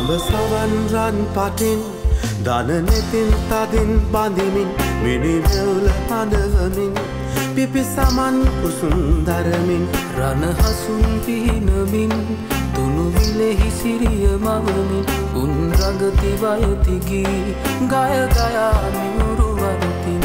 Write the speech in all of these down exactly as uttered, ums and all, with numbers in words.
ළඹ සවන් රන් පටින් දන නෙතින් තදින් බඳිමින් මිනිමෙවුල හඬවමින් පිපි සමන් කුසුම් දරමින් රණ හසුන් පිහිනමින් තුනු විලෙහි සිරිය මවමින් උන් රඟති වයති ගී ගය ගයා මිමුරු වරතින්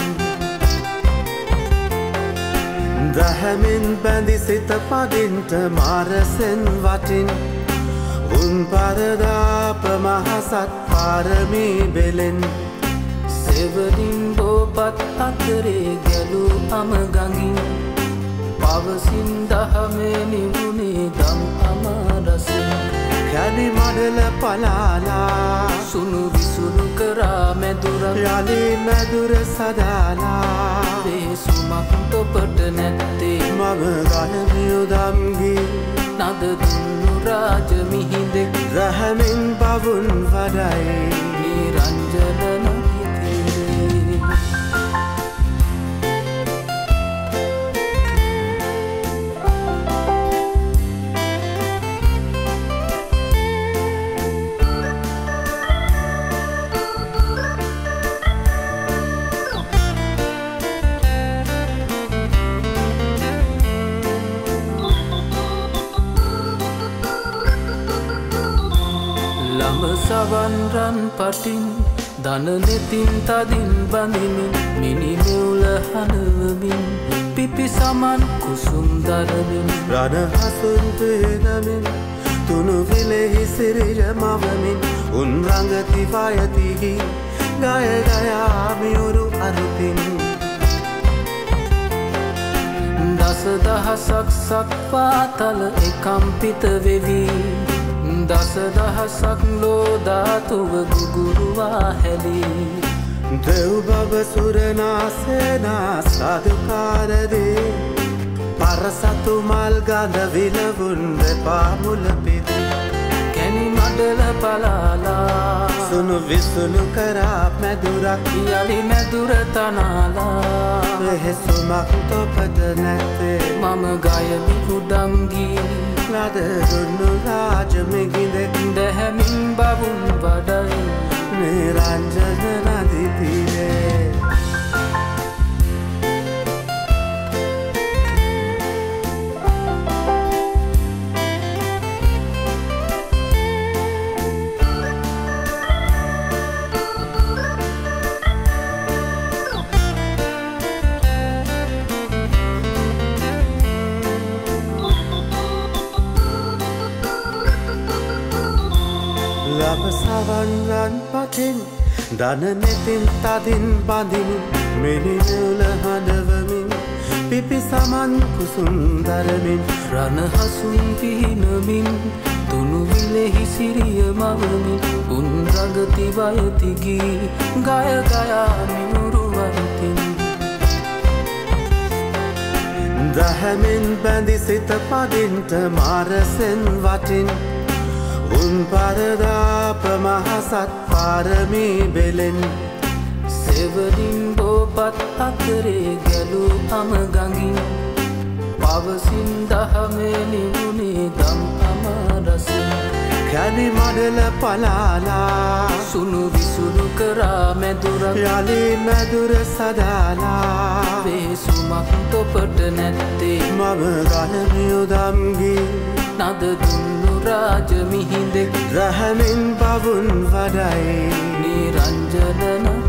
දහැමින් බැඳි සිත පදින්ට මාරසෙන් වටින් උන් පරදාප මහසත් පාරමී බෙලෙන් සෙවලින් බෝපත් අතරේ ගැලු අම ගඟින් පවසින් දහමේ නිවුණේ දම් අමරසින් කැලි මඩල පලාලා සුණු විසුණු කරා මැදුරක් යලි මැදුර සදාලා වේසුමක් තොපට නැත්තේ මම ගනමියුදම්ගී නද දුන්නු රාජ මිහිඳෙක් රැහැමින් බවුන් වඩයි නිරංජන ළඹ සවන් රන් පටින් දන නෙතින් තදින් බඳිමින් මිනිමෙවුල හඬවමින් පිපි සමන් කුසුම් දරමින් රණ හසුන් පිහිනමින් තුනු විලෙහි සිරිය මවමින් උන් රඟති වයති ගී ගය ගයා මියුරු අරුතින් දස දහසක් සක්පාතල එකම්පිත වෙවි දස දහසක් ලෝධාතුව ගුගුරුවා හැලී දෙව් බව සුරනාසේනා සාධකාරදී පරසතු මල් ගඳ විලවුන් වෙපා මුල පිදී කැනි මඩල පලාලා සුණු විසුණු කරා මැදුරක් යලි මැදුර තනාලා වෙහෙසුමක් තොපට නැත්තේ මම ගයමි උඩම්ගී නද දුන්නු රාජ මිහිඳෙක් දැහැමින් බවුන් වඩයි නිරංජන නදි තීරේ ළඹ සවන් රන් පටින් දන නෙතින් තදින් බඳිමින් මිනිමෙවුල හඬවමින් පිපි සමන් කුසුම් දරමින් රණ හසුන් පිහිනමින් තුනු විලෙහි සිරිය මවමින් උන් රඟති වයති ගී ගය ගයා මිමුරු වරතින් දහැමින් බැඳි සිත පදින්ට මාරසෙන් වටින් උන් පරදාප මහසත් පාරමී බෙලෙන් සෙවලින් බෝපත් අතරේ ගැලු අම ගඟින් පවසින් දහමේ නිවුණේ දම් අමරසින් කැලි මඩල පලාලා සුණු විසුණු කරා මැදුරක් යලි මැදුර සදාලා වේසුමක් තොපට නැත්තේ මම ගනමියුදම්ගී නද දුන්නු රාජ මිහිඳෙක් රැහැමින් බවුන් වඩයි නිරංජන